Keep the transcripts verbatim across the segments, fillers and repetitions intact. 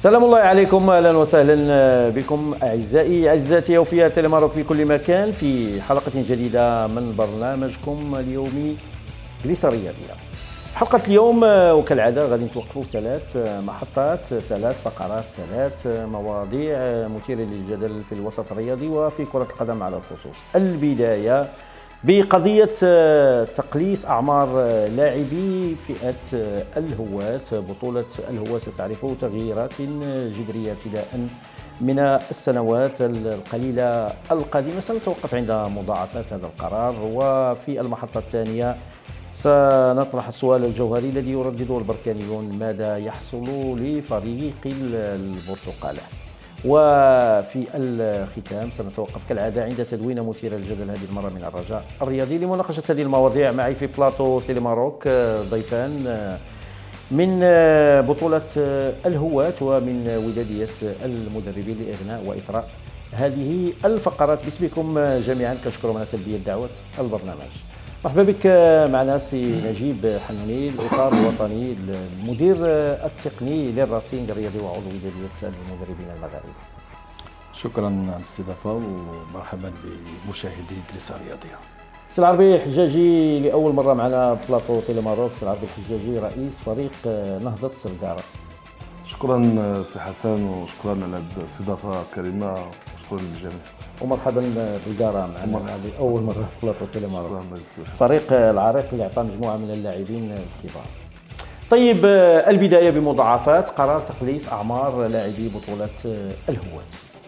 سلام الله عليكم، اهلا وسهلا بكم اعزائي اعزائي اوفياء تيليماروك في كل مكان في حلقه جديده من برنامجكم اليومي جلسه رياضيه. في حلقه اليوم وكالعاده غادي نتوقفوا ثلاث محطات، ثلاث فقرات، ثلاث مواضيع مثيره للجدل في الوسط الرياضي وفي كره القدم على الخصوص. البدايه بقضية تقليص أعمار لاعبي فئة الهواة. بطولة الهواة ستعرف تغييرات جذرية ابتداء من السنوات القليلة القادمة. سنتوقف عند مضاعفات هذا القرار، وفي المحطة الثانية سنطرح السؤال الجوهري الذي يردده البركانيون: ماذا يحصل لفريق البرتقالة؟ وفي الختام سنتوقف كالعادة عند تدوين مثير للجدل هذه المرة من الرجاء الرياضي. لمناقشة هذه المواضيع معي في بلاطو تيليماروك ضيفان من بطولة الهواة ومن ودادية المدربين لإغناء وإثراء هذه الفقرات. باسمكم جميعا كنشكركم على تلبية دعوة البرنامج. مرحبا بك معنا سي نجيب حنوني، الاطار الوطني، المدير التقني للراسينغ الرياضي وعضو ودادية المدربين المغاربه. شكرا على الاستضافه ومرحبا بمشاهدي جلسه رياضيه. سي العربي الحجاجي لاول مره معنا بلاطو تيليماروك. سي العربي الحجاجي رئيس فريق نهضه سرداره. شكرا سي حسن وشكرا على الاستضافه الكريمه وشكرا للجميع. ومرحبا بالقاره معنا هذه اول مره في بلاطو تيليماروك. فريق العريق اللي عطى مجموعه من اللاعبين الكبار. طيب، البدايه بمضاعفات قرار تقليص اعمار لاعبي بطوله الهواة.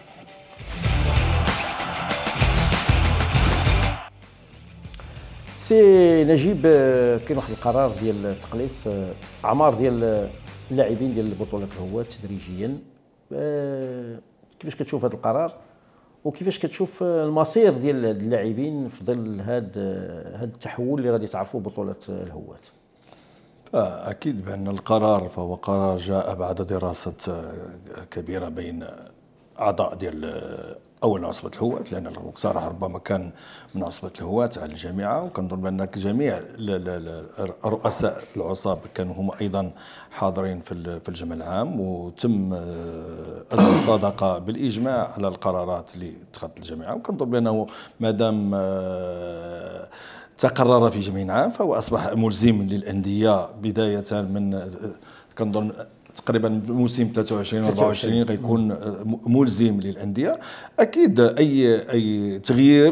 سي نجيب، كاين واحد القرار ديال تقليص اعمار ديال اللاعبين ديال بطوله الهواة تدريجيا. كيفاش كتشوف هذا القرار وكيفاش كتشوف المصير ديال اللاعبين في ظل هذا هذا التحول اللي غادي تعرفوا بطوله الهواة؟ اكيد بان القرار فهو قرار جاء بعد دراسه كبيره بين اعضاء ديال اولا عصبه الهواة، لان صراحه ربما كان من عصبه الهواة على الجامعه، وكنظن بان جميع رؤساء العصاب كانوا هم ايضا حاضرين في في الجمع العام، وتم المصادقه بالاجماع على القرارات اللي اتخذت الجامعه. وكنظن بانه ما دام تقرر في جمع عام فهو اصبح ملزم للانديه بدايه من كنظن تقريبا موسم ثلاثة وعشرين أربعة وعشرين غيكون ملزم للانديه. اكيد اي اي تغيير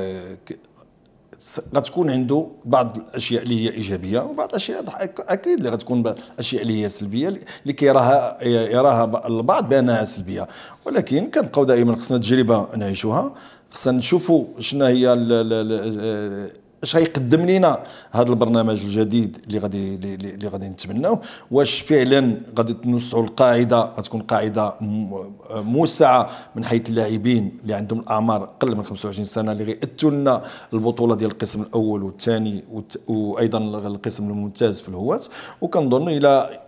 غتكون عنده بعض الاشياء اللي هي ايجابيه وبعض الاشياء اكيد اللي غتكون الاشياء اللي هي سلبيه اللي كيراها يراها البعض بانها سلبيه، ولكن كنبقاو دائما خصنا تجربه نعيشوها، خصنا نشوفوا شنو هي اش غيقدم لنا هذا البرنامج الجديد اللي غادي اللي غادي نتمناوه. واش فعلا غادي نوسعوا القاعده، غتكون قاعده موسعه من حيث اللاعبين اللي عندهم الاعمار اقل من خمسة وعشرين سنه اللي غيأتوا لنا البطوله ديال القسم الاول والثاني وايضا القسم الممتاز في الهواة. وكنظن الى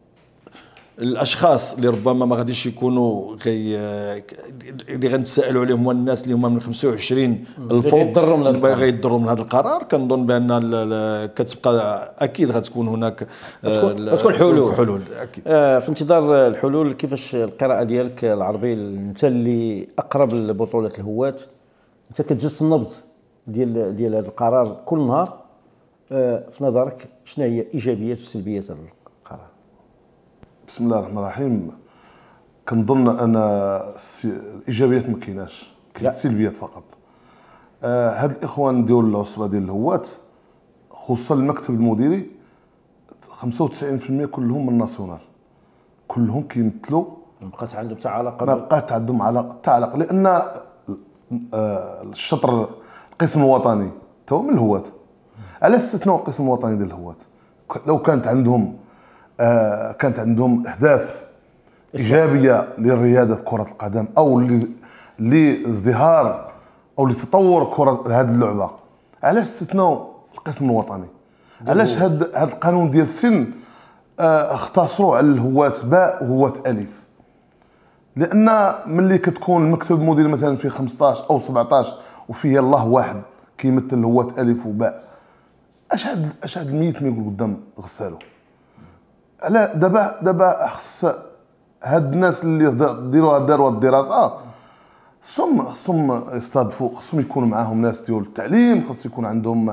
الاشخاص اللي ربما ما غاديش يكونوا غي اللي غنتسائلوا عليهم هما الناس اللي هما من خمسة وعشرين الفوق غيضروا من هذا القرار. كنظن بان كتبقى اكيد غتكون هناك غتكون حلول حلول اكيد. آه في انتظار الحلول، كيفاش القراءه ديالك العربي؟ انت اللي اقرب لبطوله الهواة، انت كتجس النبض ديال ديال هذا القرار كل نهار. آه في نظرك شنو هي ايجابيات وسلبيات هذا القرار؟ بسم الله الرحمن الرحيم. كنظن انا الايجابيات ما كايناش، كاين السلبيات فقط. آه هاد الاخوان ديال العصبه ديال الهواة خصوصا المكتب المديري خمسة وتسعين بالمئة كلهم من الناسيونال، كلهم كيمثلوا. ما بقات عندهم حتى علاقه ما بقات عندهم علاقه حتى علاقه لان آه الشطر القسم الوطني تو من الهواة. على استثناء القسم الوطني ديال الهواة، لو كانت عندهم آه كانت عندهم اهداف ايجابيه لرياده كره القدم او لازدهار او لتطور كره هذه اللعبه، علاش استثناوا القسم الوطني؟ علاش هذا هذا القانون ديال السن آه اختصروا على الهواة باء وهواة الف؟ لان ملي كتكون المكتب المدير مثلا فيه خمسطاش او سبعطاش وفيه يلاه واحد كيمثل الهواة الف وباء، اش هاد اش هاد الميت ما يقول قدام غسالو؟ على دابا دابا خص هاد الناس اللي ديروا داروا الدراسه خصهم خصهم يستضيفوا، خصهم يكون معاهم ناس ديال التعليم، خص يكون عندهم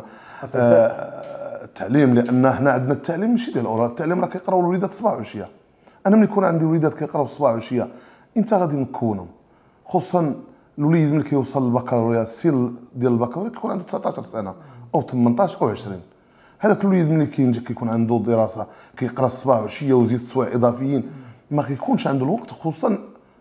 آه التعليم، لان حنا عندنا التعليم ماشي ديال الاوراق، التعليم راه كيقراو الوليدات الصباح والعشيه. انا ملي يكون عندي وليدات كيقراو الصباح والعشيه امتى غادي نكونهم؟ خصوصا الوليد ملي كيوصل للبكالوريا، السن ديال البكالوريا كيكون عنده تسعطاش سنه او ثمنطاش او عشرين. هذاك الوليد ملي كينجح كيكون عنده دراسه كيقرا الصباح والعشيه ويزيد سوايع اضافيين، ما كيكونش عنده الوقت. خصوصا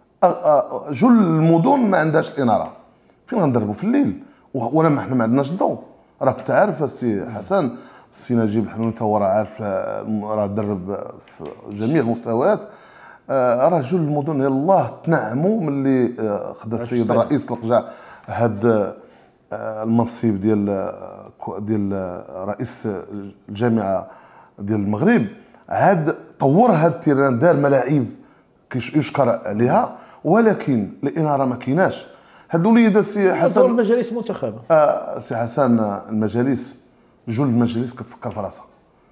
جل المدن ما عندهاش الاناره، فين غندربوا في الليل؟ ولا ما حنا ما عندناش الضوء. راك انت عارف السي حسن، السي نجيب الحنوني تا هو راه عارف، راه درب في جميع المستويات. راه جل المدن يلاه تنعموا ملي خدا السيد الرئيس لقجع هاد المنصب ديال ديال رئيس الجامعه ديال المغرب. عاد طور هاد التيران، دار ملاعب يشكر عليها، ولكن الاناره ما كايناش. هاد الوليدات السي حسن المجالس منتخبه، آه سي حسن المجالس، جل المجالس كتفكر في راسها،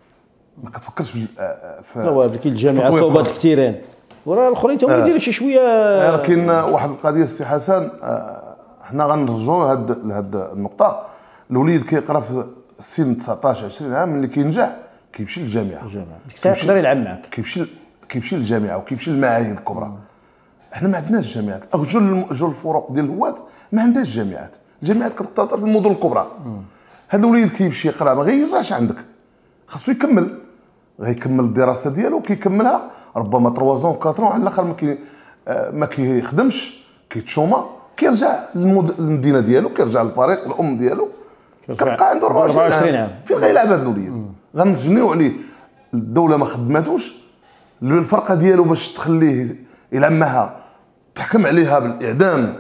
ما كتفكرش في في لا كاين الجامعه صوبات كثيرين وراه الاخرين تا هما يديروا شي شويه. لكن واحد القضيه السي حسن، آه حنا غنرجعوا لهاد لهاد النقطه. الوليد كيقرا في سن تسعطاش عشرين عام، ملي كينجح كيمشي للجامعه، ديك الساعه يقدر يلعب معاك، كيمشي كيمشي للجامعه وكيمشي للمعاهد الكبرى. حنا ما عندناش جامعات، او جل جل الفروق ديال الهوات ما عندهاش جامعات، الجامعات كتقتصر في المدن الكبرى. هذا الوليد كيمشي يقرا، ما غيزرعش عندك، خاصو يكمل، غيكمل الدراسه ديالو، كيكملها ربما ثلاثة زون أربعة زون، على الاخر ما كي ما كيخدمش، كيتشوما، كيرجع للمدينه ديالو، كيرجع للفريق الام ديالو، كتلقى عنده أربعة وعشرين عام. فين غيلعب هذا الوليد؟ غنجنيو عليه، الدوله ما خدماتوش، الفرقه ديالو باش تخليه يلعب معها تحكم عليها بالاعدام،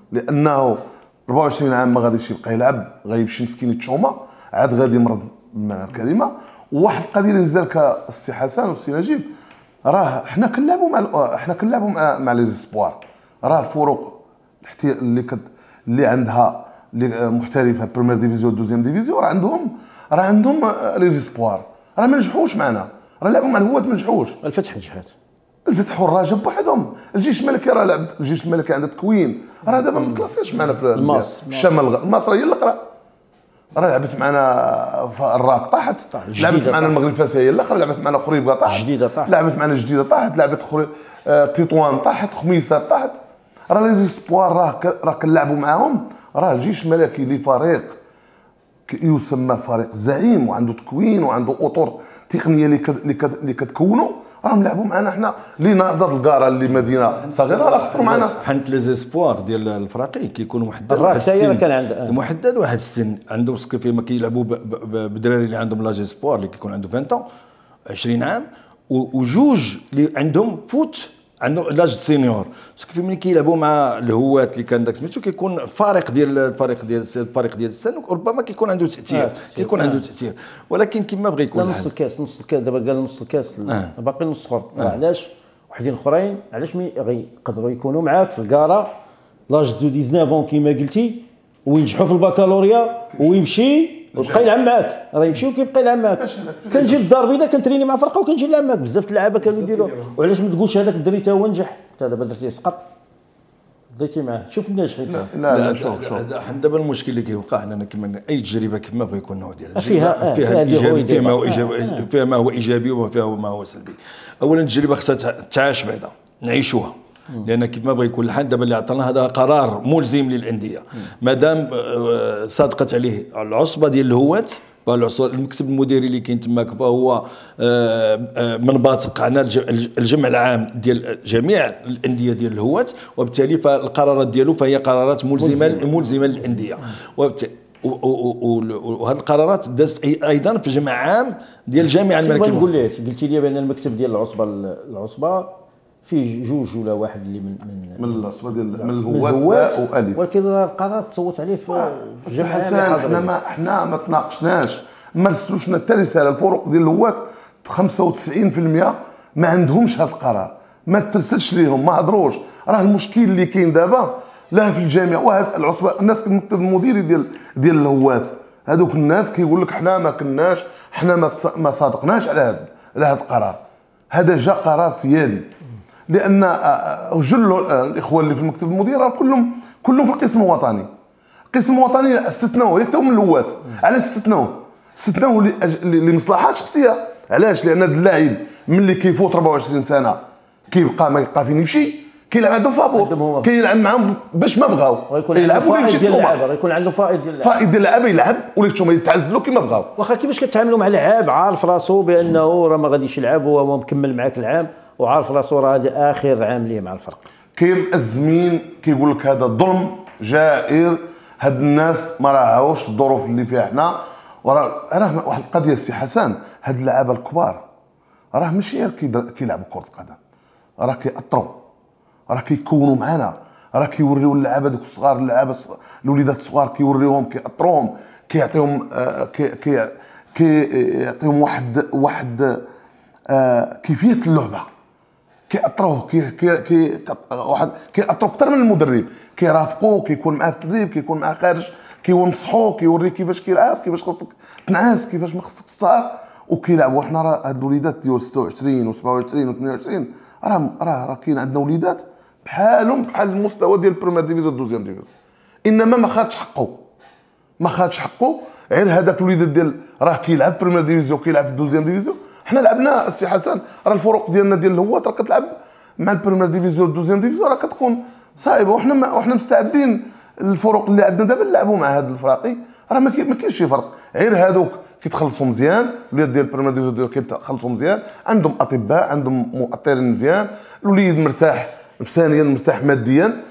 لانه أربعة وعشرين عام ما غاديش يبقى يلعب، غيمشي مسكين يتشوما، عاد غادي يمرض بمعنى الكلمه. وواحد القضيه اللي نزل السي حسن والسي نجيب، راه حنا كنلعبوا مع حنا كنلعبوا مع, مع لي زيسبوار. راه الفروق اللي كت... اللي عندها اللي محترفه بريمير ديفيزيون دوزيام ديفيزيون، راه عندهم راه عندهم لي زيسبوار، راه ما نجحوش معنا، راه لعبوا مع الهوات ما نجحوش. الفتح نجحت، الفتح والرجاء بوحدهم. الجيش الملكي راه لعبت، الجيش الملكي عنده تكوين، راه دابا ما كلاسيش معنا في الماس في الشمال. الماس هي اللي قرا، راه لعبت معنا الراك طاحت، لعبت معنا المغرب فاس هي الاخر، لعبت معنا خريبه طاحت، جديده طاحت، لعبت معنا جديده طاحت، لعبت خري... آه... تطوان طاحت، خميسه طاحت. راه لي زيسبوار راه ك... راه كنلعبوا معاهم. راه الجيش الملكي اللي فريق يسمى فريق زعيم وعنده تكوين وعنده اطر تقنيه اللي كد... اللي, كد... اللي كتكونوا، راهم لعبوا معنا حنا اللي نهضه الكاره اللي مدينه صغيره، راه خسروا معنا. حنت لي زيسبوار ديال الفريقي كيكونوا محدد واحد السن، كان عنده محدد واحد السن، عندهم كيف ما كيلعبوا بالدراري اللي عندهم لا جيسبوار اللي كيكون عنده عشرين عام عشرين عام، وجوج اللي عندهم فوت عندهم لاج سينيور. كيف ملي كيلعبوا مع الهوات اللي كان داك سميتو كيكون فارق ديال الفريق ديال الفريق ديال السن، وربما كيكون عنده تاثير، آه. كيكون آه. عنده تاثير، ولكن كما بغى يكون نص الكاس نص الكاس دابا قال نص الكاس آه. باقي نص اخر. آه. علاش وحدين اخرين علاش مي غيقدروا يكونوا معاك في الكاره لاج دو تسعطاش اون كيما قلتي، وينجحوا في البكالوريا ويمشي ويبقى يلعب معاك، راه يمشي وكيبقى يلعب معاك. كنجي للدار البيضاء كنتريني مع فرقه وكنجي نلعب معاك، بزاف اللعابه كانوا يديروا. وعلاش ما تقولش هذاك الدري تا هو نجح، انت دابا درتيه سقط بديتي معاه، شوف الناجحين. لا لا, لا شوف شوف دابا المشكل اللي كيوقع لنا كما اي تجربه كيف ما بغى يكون النوع ديالها فيها فيها فيها ايجابي، فيها ما هو ايجابي، فيها ما هو ايجابي وما فيها ما هو سلبي. اولا التجربه خصها تعاش بعدا نعيشوها، لان كيف ما بغى يكون الحال دابا اللي عطانا هذا قرار ملزم للانديه، مادام صادقت عليه العصبه ديال الهوات، المكتب المديري اللي كاين تماك فهو منبات قعنا الجمع العام ديال جميع الانديه ديال الهوات، وبالتالي فالقرارات ديالو فهي قرارات ملزمه ملزمه للانديه. وهذه القرارات دازت ايضا في جمع عام ديال الجامعه الملكيه. نقول لك قلتي لي بان المكتب ديال العصبه العصبه فيه جوج ولا واحد اللي من من من العصبه ديال من الهوات والف، ولكن راه القرار تصوت عليه في الجمعيه. حنا ما حنا ما تناقشناش، ما رسلوشنا حتى رساله. الفروق ديال الهوات خمسة وتسعين بالمئة ما عندهمش هذا القرار، ما ترسلش ليهم، ما هضروش. راه المشكل اللي كاين دابا لا في الجامعه وهاد العصبه، الناس المكتب المديري ديال ديال الهوات هذوك الناس كيقول لك حنا ما كناش، حنا ما ما صادقناش على هذا على هذا القرار. هذا جا قرار سيادي. لان جل الاخوان اللي في المكتب المدير راه كلهم كلهم في القسم الوطني. القسم الوطني استثناوه يكتبوا من الهواة. علاش استثناوه؟ استثناوه لمصلحات شخصيه. علاش؟ لان هذا اللاعب ملي كيفوت أربعة وعشرين سنه كيبقى ما يبقى فين يمشي، كيلعب عندهم فابور، كيلعب معاهم باش ما بغاو يلعب ولا يمشي يلعب، يكون عنده فائض ديال فائض ديال اللعابه يلعب ولا نتوما يتعزلوا كيما بغاو. واخا كيفاش كتعاملوا مع لاعب عارف راسو بانه راه ما غاديش يلعب وهو مكمل معاك العام وعارف راسو راه هذا اخر عام ليه مع الفرق؟ كاين ازمين كيقول لك هذا ظلم جائر، هاد الناس ما راعوش الظروف اللي فيها حنا. وراه راه واحد القضيه السي حسن، هاد اللعابه الكبار راه ماشي غير كيلعبوا كره القدم، راه كيأطروا، راه كيكونوا معنا، راه كيوريو اللعابه دوك الصغار، اللعابه الوليدات الصغار كيوريوهم، كيأطروهم، كيعطيهم آه كي كي كيعطيهم واحد واحد آه كيفيه اللعبه، كيأطروه كي كي كي واحد كيأطروا اكثر من المدرب، كيرافقوه، كيكون معاه في التدريب، كيكون معاه خارج، كينصحوه، كيوريه كيفاش كيلعب، كيفاش خاصك تنعس، كيفاش ما خاصك تسهر، وكيلعبوا. حنا راه هاد الوليدات ديال ستة وعشرين و سبعة وعشرين و ثمانية وعشرين راه راه راه كاين عندنا وليدات بحالهم بحال المستوى ديال البريمير ديفيزيون دوزيام ديفيزيون، انما ما خادش حقه، ما خادش حقه. غير هذاك الوليدات ديال راه كيلعب بريمير ديفيزيون، كيلعب في دوزيام ديفيزيون. حنا لعبنا السي حسن، راه الفروق ديالنا ديال الهوات راه كتلعب مع البريمير ديفيزيون دوزيام ديفيزيون راه كتكون صعيبه، وحنا وحنا مستعدين الفروق اللي عندنا دابا نلعبوا مع هاد الفراقي، راه ما كاينش شي فرق. غير هادوك كيتخلصوا مزيان، الوليد ديال البريمير ديفيزيون كيتخلصوا مزيان، عندهم اطباء، عندهم مؤطرين مزيان، الوليد مرتاح نفسانيا، مرتاح ماديا.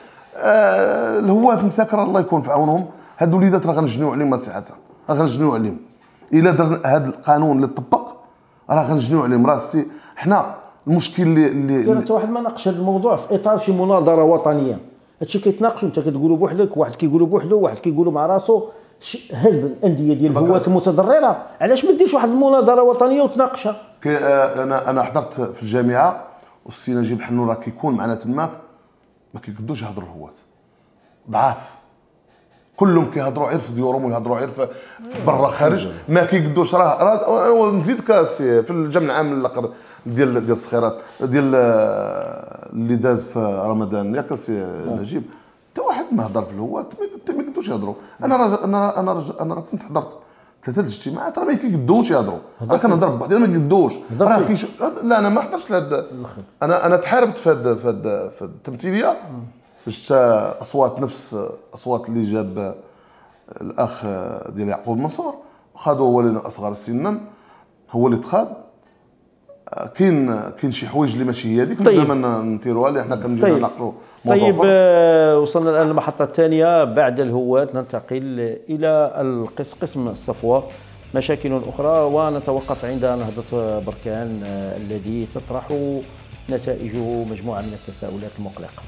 آه الهوات مساكر الله يكون في عونهم. هاد الوليدات راه غنجنيو عليهم السي حسن، راه غنجنيو عليهم الا درنا هاد القانون اللي طبق، راه غنجنيو عليهم. راه السي حنا المشكل اللي اللي حتى واحد ما ناقش هذا الموضوع في اطار شي مناظره وطنيه، هادشي كيتناقشوا، انت كتقولوا بوحدك، واحد كيقولوا بوحدو، واحد كيقولوا مع راسو. هاد الانديه ديال الهوات المتضرره علاش ما ديرش واحد المناظره وطنيه وتناقشها؟ انا انا حضرت في الجامعه والسي نجيب حنون راه كيكون معنا تماك، ما كيقدوش يهضروا الهوات، ضعاف كلهم كيهضروا غير في ديورهم ويهضروا غير في برا خارج، ما كيقدوش. راه راه نزيدك في الجمع العام الاخر ديال ديال الصخيرات ديال اللي داز في رمضان ياك السي نجيب، حتى واحد ما هضر في الهوات، ما يقدوش يهضروا. انا راجل انا انا انا كنت حضرت ثلاثه الاجتماعات راه ما كيقدوش يهضروا، راه كنهضر بوحدي ما كيقدوش. راه كيش... لا انا ما حضرتش لهذا، انا انا تحاربت في هذا في هذا في التمثيليه باش اصوات نفس اصوات اللي جاب الاخ ديال يعقوب منصور، خذوا هو اللي اصغر سنا، هو اللي تخاد. كاين كاين شي حوايج اللي ماشي هي هذيك طيب. ما نديروها اللي حنا كنجيو طيب. نناقشوا موضوع طيب آه وصلنا الان للمحطه الثانيه بعد الهوات، ننتقل الى القسم قسم الصفوه، مشاكل اخرى، ونتوقف عند نهضه بركان آه الذي تطرح نتائجه مجموعه من التساؤلات المقلقه.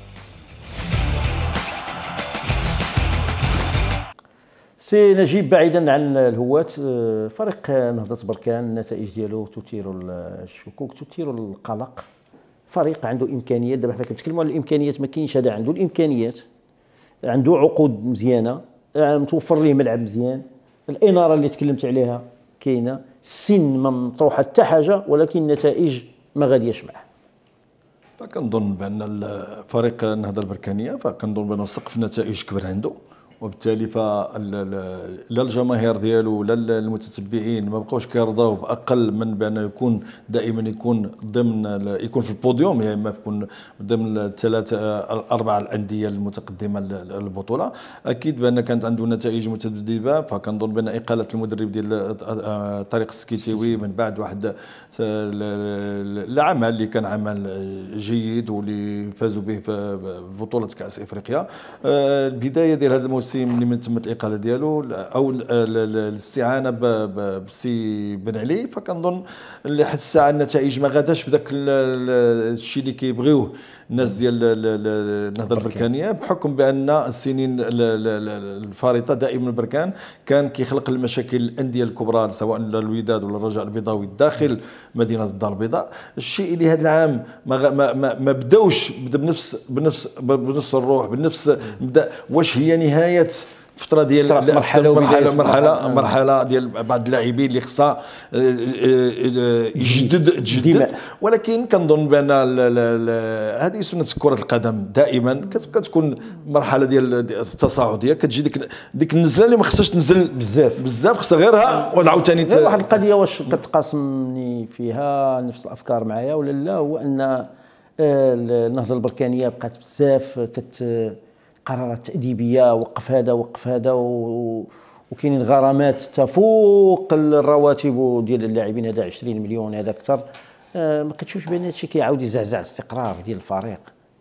سي نجيب، بعيدا عن الهوات، فريق نهضة بركان النتائج ديالو تثير الشكوك، تثير القلق. فريق عنده امكانيات، دابا حنا كنتكلموا على الامكانيات، ما كاينش هذا عنده الامكانيات، عنده عقود مزيانه، متوفر ليه ملعب مزيان، الاناره اللي تكلمت عليها كاينه، السن ما مطروحه حتى حاجه، ولكن النتائج ما غادياش معاه. فكنظن بان فريق النهضه البركانيه فكنظن بانه سقف النتائج كبر عنده، وبالتالي لا الجماهير ديالو لا المتتبعين ما بقاوش كيرضاو باقل من بان يكون دائما يكون ضمن يكون في البوديوم، يا اما يكون ضمن الثلاثه الاربعه الانديه المتقدمه للبطوله. اكيد بان كانت عنده نتائج متذبذبه، فكنظن بان اقاله المدرب ديال طريق السكيتيوي من بعد واحد العمل اللي كان عمل جيد واللي فازوا به في بطوله كاس افريقيا، البدايه ديال هذا الموسم اللي من تمت الاقاله ديالو او الاستعانه بسي بن علي، فكنظن لحد الساعه النتائج ما غاداش بداك الشيء اللي كيبغيوه الناس ديال النهضه البركانيه، بحكم بان السنين الفارطه دائما البركان كان كيخلق المشاكل الانديه الكبرى سواء الوداد ولا الرجاء البيضاوي داخل مدينه الدار البيضاء. الشيء اللي هذا العام ما ما ما بداوش بنفس بنفس بنفس الروح، بنفس مبدا. واش هي نهايه فتره ديال مرحله مرحله مرحله مرحله ديال بعض اللاعبين اللي خصها يجدد تجدد، ولكن كنظن بان هذه سنه كره القدم دائما كتكون مرحله ديال التصاعديه، كتجي ديك ديك النزله اللي ما خصهاش تنزل بزاف بزاف، خصها غيرها وعاوتاني واحد القضيه واش كتقاسمني فيها نفس الافكار معايا ولا لا، هو ان النهضه البركانيه بقات بزاف كت قرارات تأديبية، وقف هذا وقف هذا و... وكاينين غرامات تفوق الرواتب ديال اللاعبين، هذا عشرين مليون هذا اكثر. آه ما كتشوفش بان هادشي كيعاود يزعزع الاستقرار ديال الفريق؟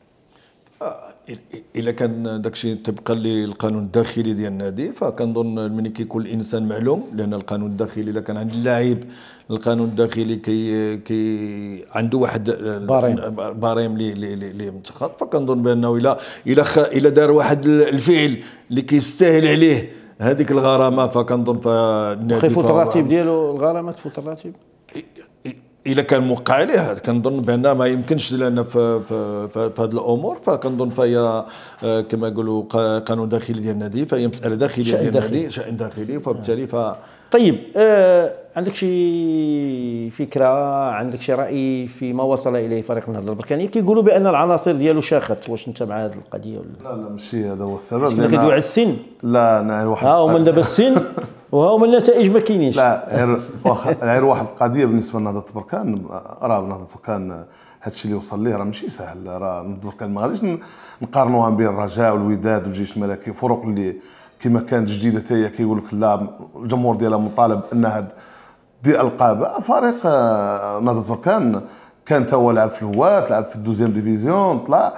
الا كان داكشي طبقا للقانون الداخلي ديال النادي، فكنظن ملي كيكون الانسان معلوم، لان القانون الداخلي الا كان عند اللاعب القانون الداخلي كي كي عنده واحد باريم باريم اللي متخذ، فكنظن بانه الا الا الا دار واحد الفعل اللي كيستاهل عليه هذيك الغرامه، فكنظن فالنادي يفوت الراتب ديالو، الغرامه تفوت الراتب الا كان موقع عليه. كنظن بان ما يمكنش، لان في في في هذه الامور فكنظن فهي كما يقولوا قانون داخلي ديال النادي، فهي مساله داخليه ديال النادي، شان داخلي، فبالتالي ف طيب آه عندك شي فكره، عندك شي راي فيما وصل اليه فريق النهضه البركانيه؟ كيقولوا بان العناصر ديالو شاخت، واش انت مع هذه القضيه ولا لا؟ لا ماشي هذا هو السبب، لان كيدوي على السن. لا انا واحد ها هما دابا السن وها هما النتائج ما كاينينش. لا غير غير واحد القضيه بالنسبه لنهضه بركان، راه نهضه بركان هذا الشيء اللي وصل ليه راه ماشي سهل، راه نهضه بركان ما غاديش نقارنوها بين الرجاء والوداد والجيش الملكي، فروق اللي كما كانت جديده حتى هي كيقول لك لا الجمهور ديالها مطالب ان هاد دي القاب. فريق نهضه بركان كان تا هو لعب في الهواة، لعب في الدوزيام ديفيزيون، طلع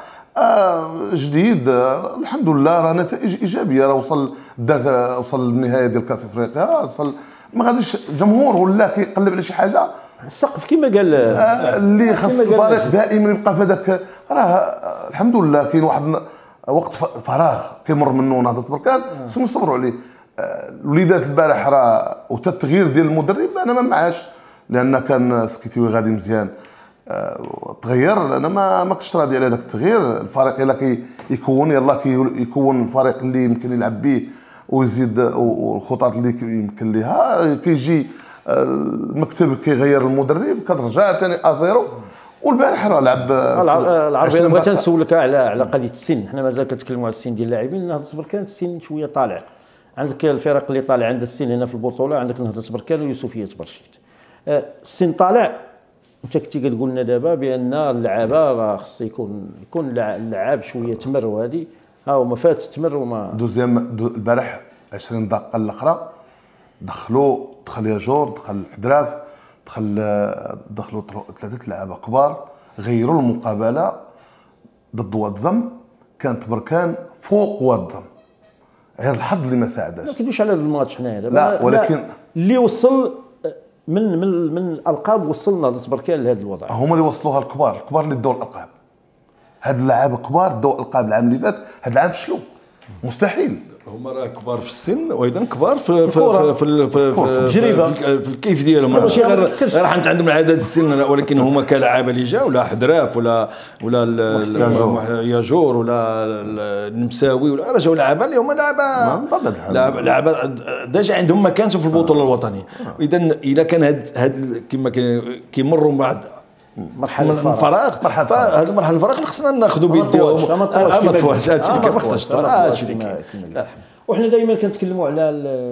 جديد الحمد لله، راه نتائج ايجابيه، راه وصل داك وصل للنهايه ديال كاس افريقيا، وصل ما غاديش الجمهور ولا كيقلب على شي حاجه. السقف كما قال اللي خاص الفريق دائما يبقى في هذاك، راه الحمد لله كاين واحد وقت فراغ كيمر منه نهضه بركان، خصنا نصبروا عليه. الوليدات البارح راه وتا التغيير ديال المدرب انا ما معاش، لان كان سكيتيوي غادي مزيان تغير، لان ما ما كنتش راضي على هذاك التغيير. الفريق الا كيكون يلاه كيكون الفريق اللي يمكن يلعب به ويزيد، والخطط اللي يمكن ليها كيجي المكتب كيغير المدرب، كترجع ثاني ازيرو. والبارح راه لعب العربي. انا بغيت نسولك على على قضيه السن، حنا مازال كنتكلموا على السن ديال اللاعبين. نهضه بركان السن شويه طالع، عندك الفرق اللي طالع عندها السن هنا في البطوله، عندك نهضه بركان ويوسفيه برشيد. السن طالع، انت كنتي كتقول لنا دابا بان اللعابه راه خص يكون يكون اللعاب شويه تمر، وهذه ها هما فات تمر وما دوزيام البارح عشرين دقيقه الاخرى دخلوا دخل ياجور، دخل حدراف، دخل دخلوا ثلاثه لعابه كبار، غيروا المقابله ضد واتزم. كانت بركان فوق واتزم، غير الحظ اللي ما ساعداش. ما كيدويش على هذا الماتش حنايا دابا، لا ولكن اللي وصل من من من الالقاب وصلنا ضد بركان لهذا الوضع، هما اللي وصلوها الكبار، الكبار اللي داو الالقاب. هاد اللعابه كبار داو الالقاب العام اللي فات، هاد العام فشلوا مستحيل. هما راه كبار في السن وايضا كبار في في في في في, في الكيف ديالهم، ماشي غير غير حنت عندهم العدد السن، ولكن هما كلاعب اللي جاوا ولا حدراف ولا ولا ياجور ولا النمساوي ولا راه جاوا لعابه اللي هما لعابه لعابه ديجا عندهم مكانته في البطوله الوطنيه. اذا اذا كان هاد هاد كما كيمروا بعد مرحله الفراغ، فهاد المرحله الفراغ خصنا ناخذوا بيديهم، ما طولش هادشي اللي ما خصهاش طول، هادشي اللي كاين. وحنا دائما كنتكلموا على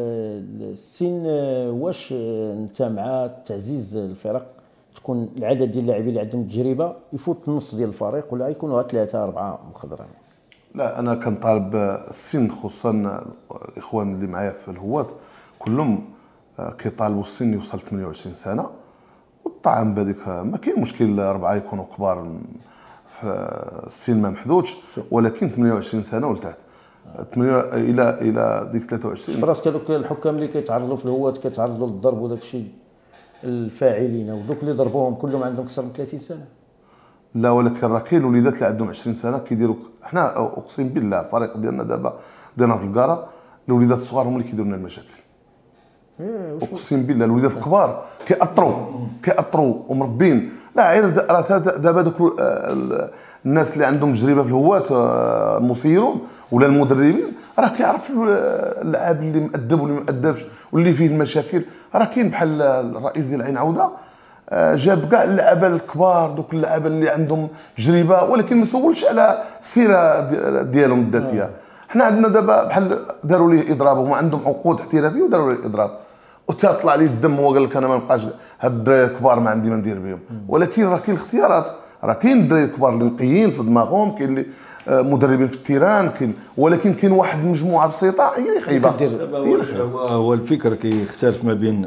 السن، واش انت مع تعزيز الفرق تكون العدد ديال اللاعبين اللي عندهم تجربه يفوت النص ديال الفريق، ولا يكونوا ثلاثه اربعه مخضرين؟ لا انا كنطالب السن، خصوصا الاخوان اللي معايا في الهواة كلهم كيطالبوا السن يوصل ثمانية وعشرين سنه، والطعام بهذيك ما كاين مشكل اربعه يكونوا كبار في السن ما محدودش، ولكن ثمانية وعشرين سنه ولتحت ثمانية الى الى ديك ثلاثة وعشرين. فراسك هذوك الحكام اللي كيتعرضوا في الهواة كيتعرضوا للضرب وداك الشيء، الفاعلين ودوك اللي ضربوهم كلهم عندهم اكثر من ثلاثين سنه. لا ولكن راه كاين وليدات اللي عندهم عشرين سنه كيديروا، حنا اقسم بالله الفريق ديالنا دابا ديال هاد الكاره الوليدات الصغار هما اللي كيديروا لنا المشاكل. اقسم بالله الوليدات الكبار كيأطروا كيأطروا ومربين لا غير راه دابا دوك الناس اللي عندهم تجربه في الهواة المسيرون ولا المدربين راه كيعرفوا اللعاب اللي مؤدب واللي ما مؤدبش واللي فيه المشاكل. راه كاين بحال الرئيس ديال عين عوده جاب كاع اللعابه الكبار دوك اللعابه اللي عندهم تجربه ولكن ما سولش على السيره ديالهم الذاتيه. حنا عندنا دابا بحال داروا ليه اضراب وما عندهم عقود احترافيه وداروا ليه اضراب وتطلع ليه الدم هو قال لك انا ما نبقاش هاد الدراري الكبار ما عندي ما ندير بهم. ولكن راه كاين الاختيارات، راه كاين الدراري الكبار اللي نقيين في دماغهم، كاين اللي مدربين في التيران، كاين ولكن كاين واحد المجموعه بسيطه هي اللي خايبه. هو الفكر كيختلف ما بين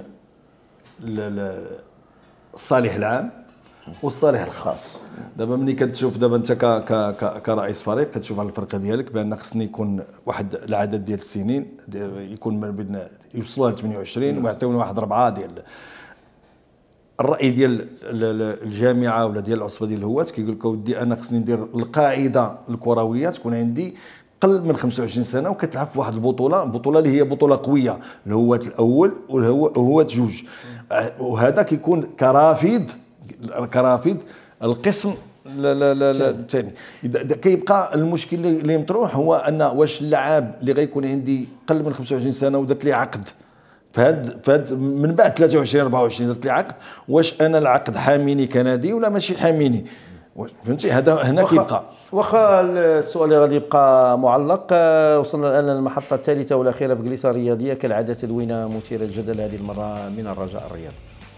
الصالح العام والصالح الخاص. دابا ملي كتشوف دابا انت ك ك كرئيس فريق كتشوف على الفرقه ديالك بان خصني يكون واحد العدد ديال السنين يكون ما بين يوصلوا ل ثمانية وعشرين ويعطيونا واحد اربعه ديال الراي ديال الجامعه ولا ديال العصبه ديال الهواة كيقول لك اودي انا خصني ندير القاعده الكرويه تكون عندي قل من خمسة وعشرين سنه وكتلعب في واحد البطوله، البطوله اللي هي بطوله قويه، الهواة الاول والهواة جوج، وهذا كيكون كرافد كرافد القسم الثاني. كيبقى المشكل اللي مطروح هو ان واش اللاعب اللي غيكون عندي قل من خمسة وعشرين سنه ودرت لي عقد فهاد فهاد من بعد ثلاثة وعشرين أربعة وعشرين درت لي عقد، واش انا العقد حاميني كنادي ولا ماشي حاميني؟ فهمتي هذا هنا كيبقى. واخا السؤال اللي غادي يبقى معلق. وصلنا الان للمحطه الثالثه والاخيره في جلسه رياضيه كالعاده تدوينه مثيره للجدل هذه المره من الرجاء الرياضي.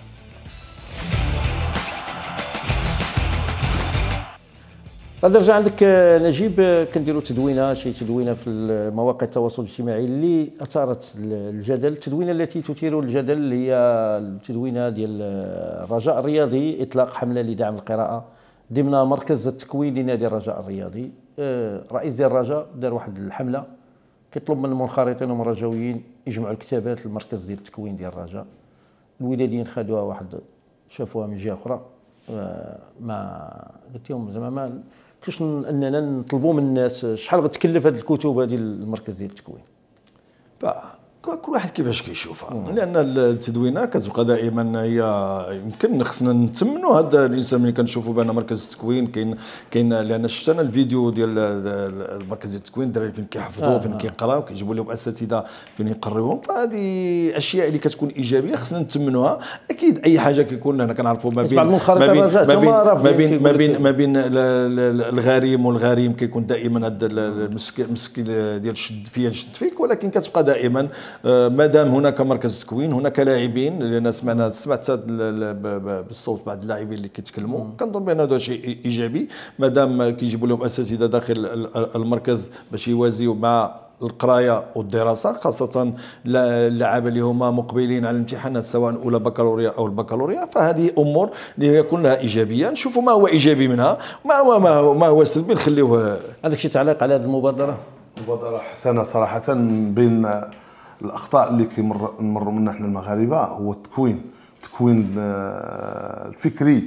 غادي نرجع عندك نجيب. كنديروا تدوينه شي تدوينه في مواقع التواصل الاجتماعي اللي اثارت الجدل. التدوينه التي تثير الجدل هي التدوينه ديال الرجاء الرياضي اطلاق حمله لدعم القراءه ضمن مركز التكوين لنادي الرجاء الرياضي. رئيس ديال الرجاء دار واحد الحمله كيطلب من المنخرطين والمرجويين يجمعوا الكتابات للمركز ديال التكوين ديال الرجاء. الوداديين خدوها واحد شافوها من جهه اخرى ما قلت لهم زعما ما كاش اننا نطلبوا من الناس شحال غتكلف هذه الكتب هذه المركز ديال التكوين. كل واحد كيفاش كيشوفها، لان التدوينه كتبقى دائما هي يمكن خصنا نتمنوا هذا الانسان ملي كنشوفوا بان مركز التكوين كاين كاين لان شفت انا الفيديو ديال المركز ديال التكوين الدراري فين كيحفظوا آه فين كيقراو كيجيبوا لهم اساتذه فين يقريوهم. فهذه اشياء اللي كتكون ايجابيه خصنا نتمنوها. اكيد اي حاجه كيكون هنا كنعرفوا ما بين ما بين ما بين ما بين ما بين الغريم والغريم كيكون دائما هذا المسكين ديال الشد فيا نشد فيك، ولكن كتبقى دائما مادام هناك مركز تكوين هناك لاعبين. لان سمعنا سمعت بالصوت بعض اللاعبين اللي كيتكلموا كنظن بان هذا شيء ايجابي مادام كيجيبوا لهم اساتذه داخل المركز باش يوازيوا مع القرايه والدراسه، خاصه اللعابه اللي هما مقبلين على الامتحانات سواء اولى بكالوريا او البكالوريا. فهذه امور اللي يكون لها ايجابيه، نشوفوا ما هو ايجابي منها ما هو ما هو سلبي نخليوه. عندك شي تعليق على هذه المبادره؟ مبادره حسنه صراحه. بين الاخطاء اللي كيمر نمروا منها احنا المغاربه هو التكوين التكوين الفكري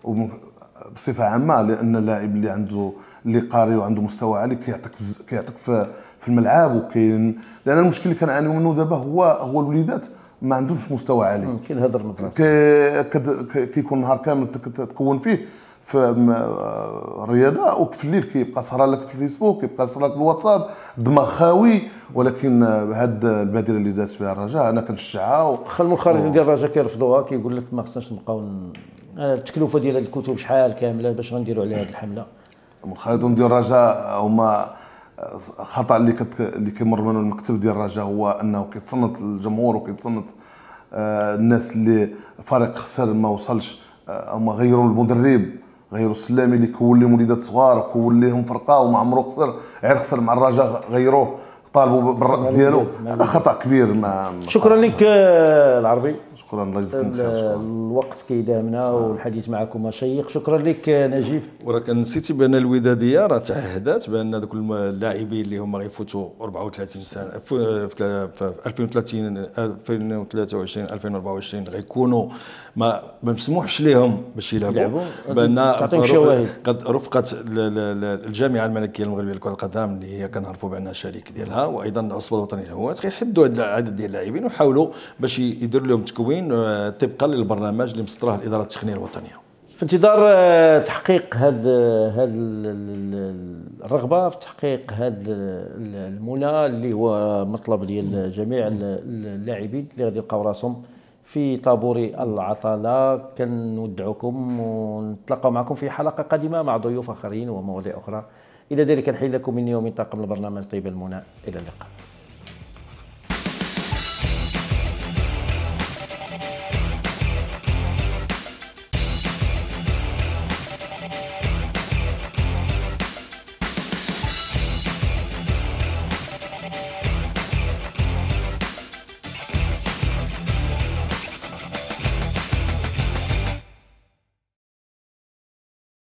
بصفه عامه، لان اللاعب اللي عنده اللي قاري وعنده مستوى عالي كيعطيك كيعطيك في في الملعب. وكاين لان المشكل اللي كنعانيو منه دابا هو هو الوليدات ما عندهمش مستوى عالي. كينهضر المدرسه كيكون نهار كامل تكون فيه في الرياضه وفي الليل كيبقى سهرة لك في الفيسبوك كيبقى سهرة لك في الواتساب دماغ خاوي. ولكن هاد البادره اللي دارت فيها الرجاء انا كنشجعها. واخا المخرجين ديال الرجاء كيرفضوها كيقول لك ما خصناش نبقاو التكلفه ديال هاد الكتب شحال كامله باش غنديروا عليها هاد الحمله. المخرجين ديال الرجاء هما خطا اللي كت... اللي كيمر منه المكتب ديال الرجاء هو انه كيتصنت الجمهور وكيتصنت آه الناس اللي فريق خسر ما وصلش. آه هما غيروا المدرب غيروا السلامي اللي كون لهم وليدات صغار كون لهم فرقه وما عمرو خسر غير خسر مع الرجاء غيروه طالبوا بالراس ديالو. هذا خطا كبير. ما شكرا لك العربي. شكرا الله يجزيك الخير. الوقت كيداهمنا والحديث معكم شيق. شكرا لك نجيب. وراك نسيتي بان الوداديه راه تعهدات بان دوك اللاعبين اللي هما غيفوتوا أربعة وثلاثين سنه في ألفين وثلاثين ألفين وثلاثة وعشرين ألفين وأربعة وعشرين غيكونوا ما ما مسموحش لهم باش يلعبوا. بان تعطيهم شواهد قد رفقت الجامعه الملكيه المغربيه لكره القدم اللي هي كنعرفوا بانها شريك ديالها وايضا العصبه الوطنيه للهواة غيحدوا هذا العدد ديال اللاعبين ويحاولوا باش يديروا لهم تكوين طبقا للبرنامج اللي مسطره الاداره التقنيه الوطنيه. في انتظار آه، تحقيق هذا هذا الرغبه في تحقيق هذا المنى اللي هو مطلب ديال جميع اللاعبين اللي غادي يلقاو راسهم في طابور العطله. كنودعكم ونتلاقاو معكم في حلقه قادمه مع ضيوف اخرين ومواضيع اخرى. الى ذلك نحيي لكم مني ومن طاقم البرنامج طيب المنى، الى اللقاء.